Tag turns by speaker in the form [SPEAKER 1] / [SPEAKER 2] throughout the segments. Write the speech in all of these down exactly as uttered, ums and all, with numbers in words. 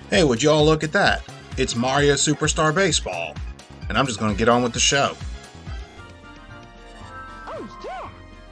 [SPEAKER 1] Hey, would you all look at that? It's Mario Superstar Baseball. And I'm just going to get on with the show.
[SPEAKER 2] Oh, yeah.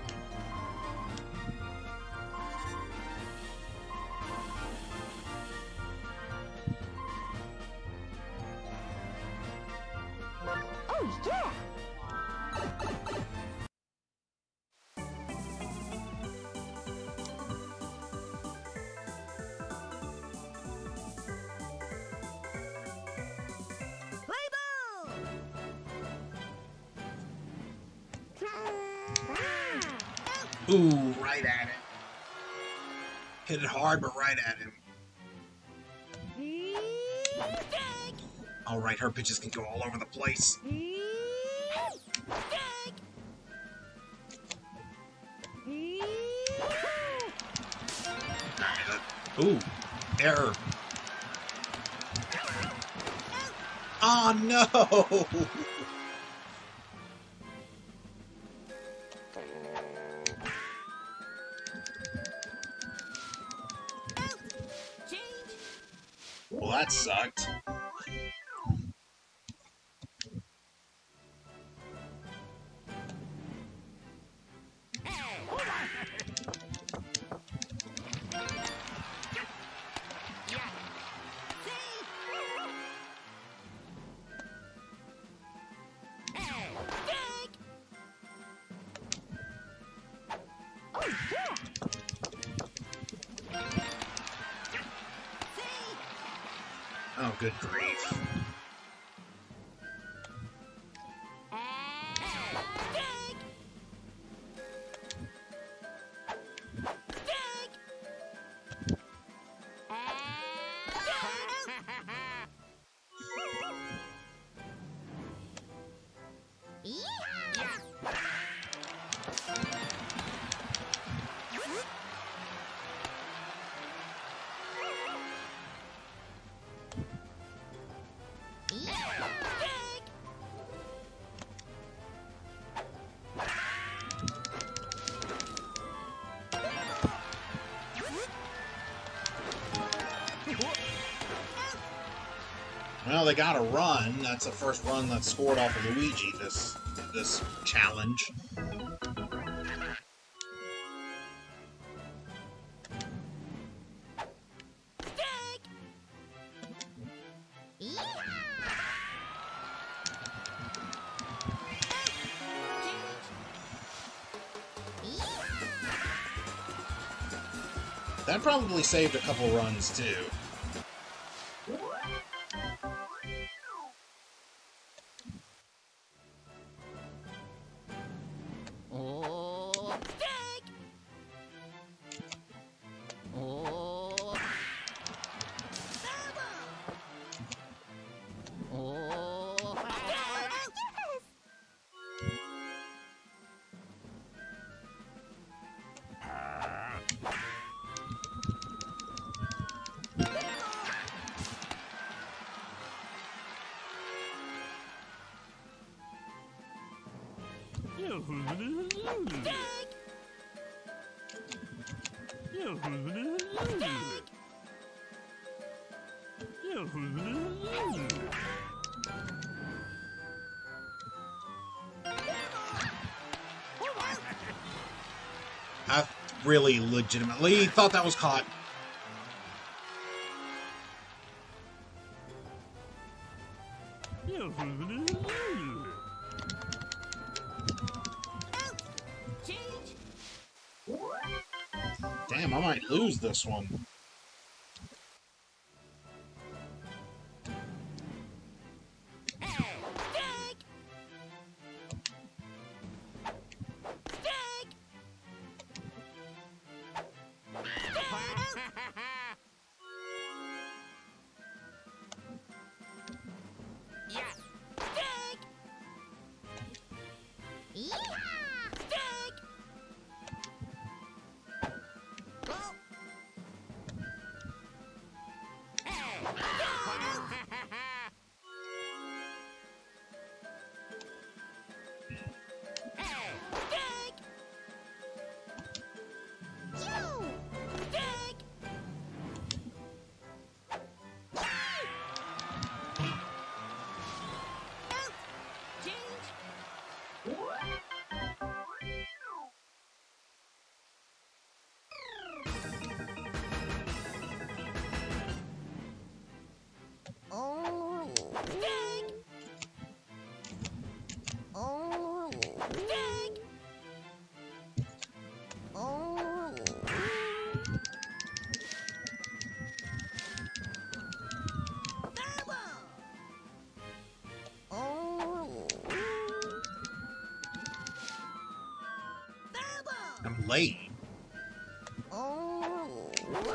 [SPEAKER 2] Oh, yeah.
[SPEAKER 1] Ooh, right at him. Hit it hard, but right at him. Alright, her pitches can go all over the place. Ooh, error. Oh no! Well, that sucked. Oh, good grief. Well, they got a run. That's the first run that's scored off of Luigi this this challenge. That probably saved a couple runs too. I really legitimately thought that was caught. Damn, I might lose this one. late.
[SPEAKER 2] Oh.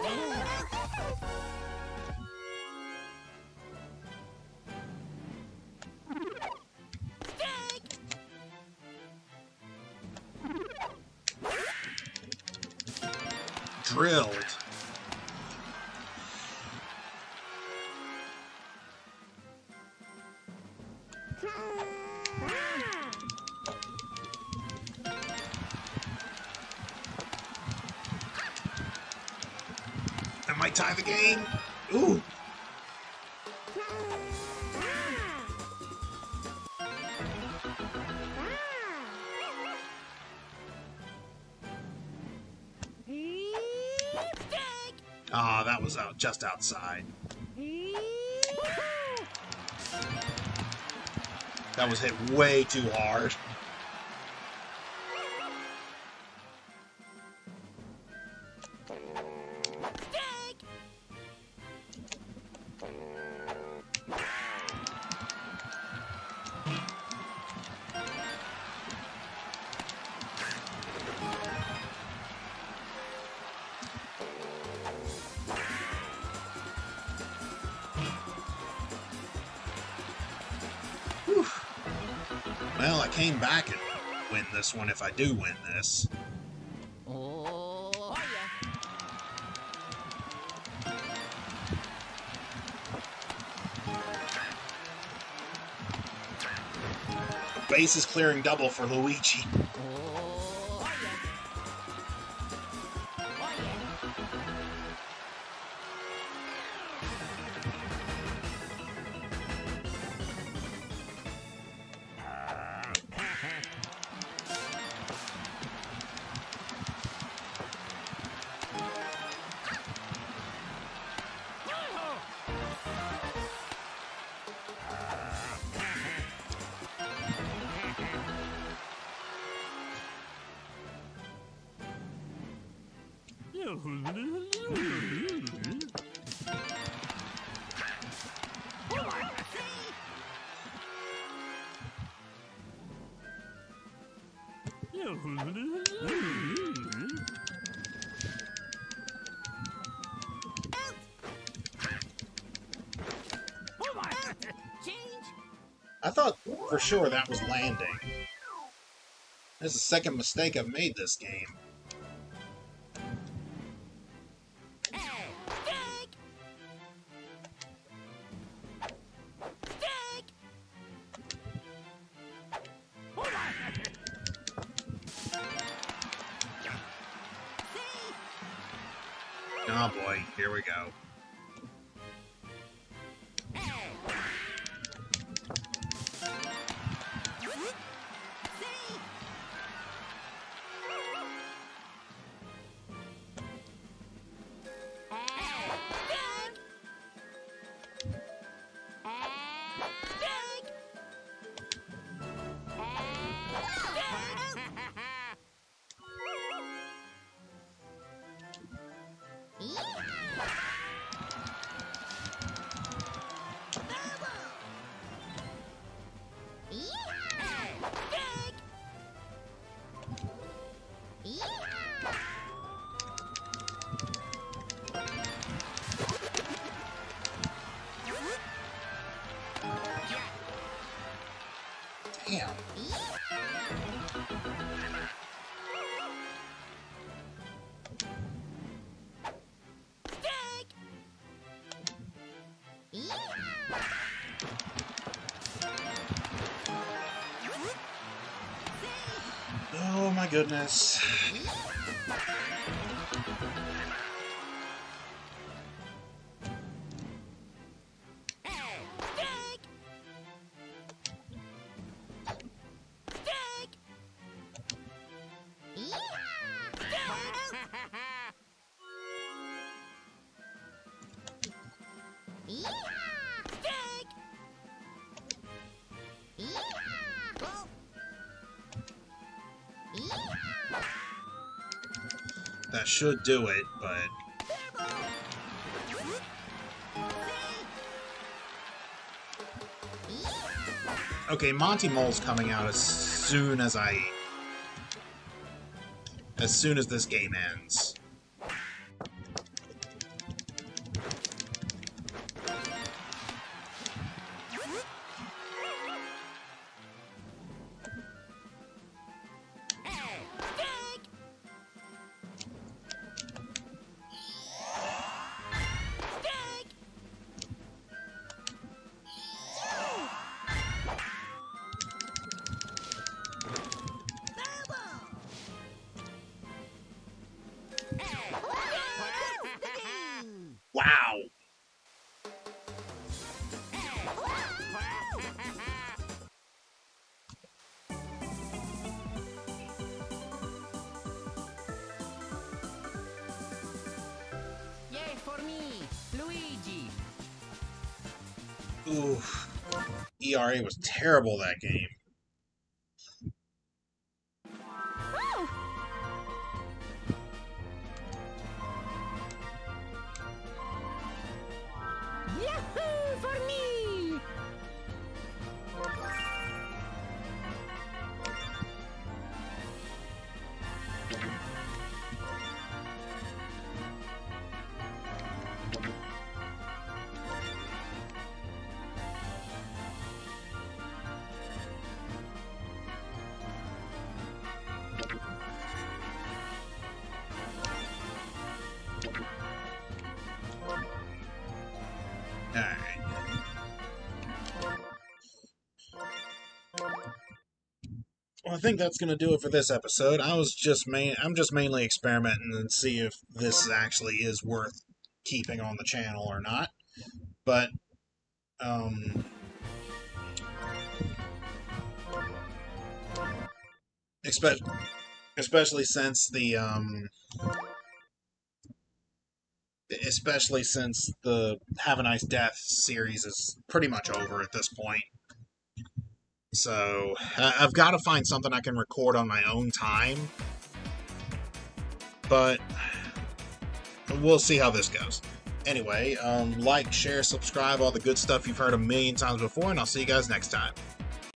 [SPEAKER 1] Drilled. That might tie the game. Ooh. Ah, oh, that was out just outside. That was hit way too hard. Well, I came back and win this one if I do win this.
[SPEAKER 2] Oh, yeah.
[SPEAKER 1] Base is clearing double for Luigi.
[SPEAKER 2] Oh, yeah. Oh, yeah.
[SPEAKER 1] I thought for sure that was landing. This is the second mistake I've made this game. Oh boy, here we go. Damn. Oh my goodness. That should do it, but... Okay, Monty Mole's coming out as soon as I as soon as this game ends. Wow!
[SPEAKER 2] Yay for me, Luigi.
[SPEAKER 1] Oof. E R A was terrible that game.
[SPEAKER 2] Yahoo for me!
[SPEAKER 1] Alright. Well, I think that's going to do it for this episode. I was just main I'm just mainly experimenting and see if this actually is worth keeping on the channel or not. But um especially especially since the um especially since the Have a Nice Death series is pretty much over at this point. So, I've got to find something I can record on my own time. But, we'll see how this goes. Anyway, um, like, share, subscribe, all the good stuff you've heard a million times before, and I'll see you guys next time.